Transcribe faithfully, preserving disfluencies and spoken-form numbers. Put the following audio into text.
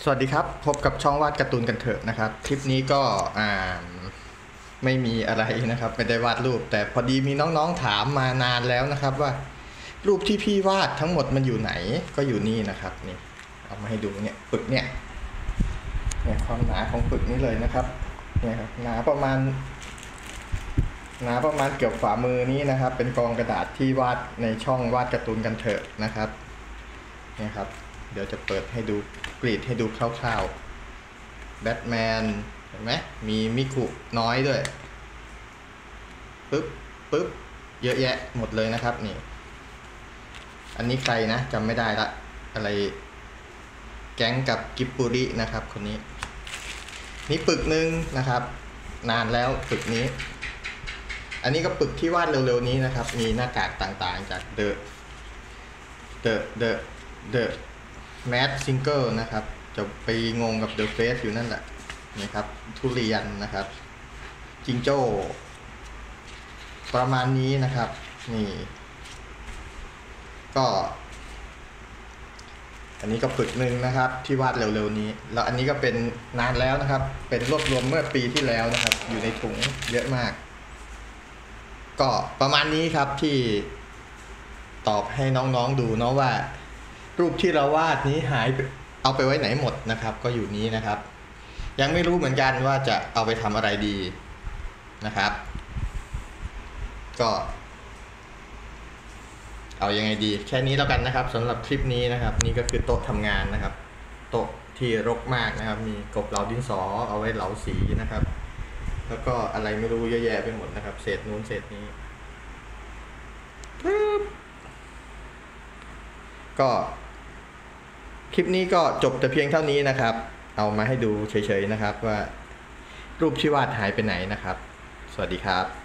สวัสดีครับพบกับช่องวาดการ์ตูนกันเถอะนะครับคลิปนี้ก็อ่าไม่มีอะไรนะครับไม่ได้วาดรูปแต่พอดีมีน้องๆถามมานานแล้วนะครับว่ารูปที่พี่วาดทั้งหมดมันอยู่ไหนก็อยู่นี่นะครับนี่เอามาให้ดูเนี่ยปึกเนี่ยเนี่ยความหนาของปึกนี้เลยนะครับเนี่ยครับหนาประมาณหนาประมาณเกือบฝ่ามือนี้นะครับเป็นกองกระดาษที่วาดในช่องวาดการ์ตูนกันเถอะนะครับเนี่ยครับเดี๋ยวจะเปิดให้ดูกรีดให้ดูคร่าวๆแบทแมนเห็นไหมมีมิคุน้อยด้วยปึ๊บปึ๊บเยอะแยะหมดเลยนะครับนี่อันนี้ใครนะจำไม่ได้ละอะไรแก๊งกับกิบปุรินะครับคนนี้นี่ปึกหนึ่งนะครับนานแล้วปึกนี้อันนี้ก็ปึกที่วาดเร็วๆนี้นะครับมีหน้ากากต่างๆจากเดอะเดอะเดอะเดอะแมสซิงเกิลนะครับจะไปงงกับเดอะเฟสอยู่นั่นแหละนี่ครับทุเรียนนะครับจิงโจ้ประมาณนี้นะครับนี่ก็อันนี้ก็ปึกหนึ่งนะครับที่วาดเร็วๆนี้แล้วอันนี้ก็เป็นนานแล้วนะครับเป็นรวบรวมเมื่อปีที่แล้วนะครับอยู่ในถุงเยอะมากก็ประมาณนี้ครับที่ตอบให้น้องๆดูเนาะว่ารูปที่เราวาดนี้หายเอาไปไว้ไหนหมดนะครับก็อยู่นี้นะครับยังไม่รู้เหมือนกันว่าจะเอาไปทำอะไรดีนะครับก็เอายังไงดีแค่นี้แล้วกันนะครับสำหรับคลิปนี้นะครับนี่ก็คือโต๊ะทำงานนะครับโต๊ะที่รกมากนะครับมีกบเหลาดินสอเอาไว้เหลาสีนะครับแล้วก็อะไรไม่รู้เยอะแยะไปหมดนะครับเศษนู้นเศษนี้ก็คลิปนี้ก็จบแต่เพียงเท่านี้นะครับเอามาให้ดูเฉยๆนะครับว่ารูปที่วาดหายไปไหนนะครับสวัสดีครับ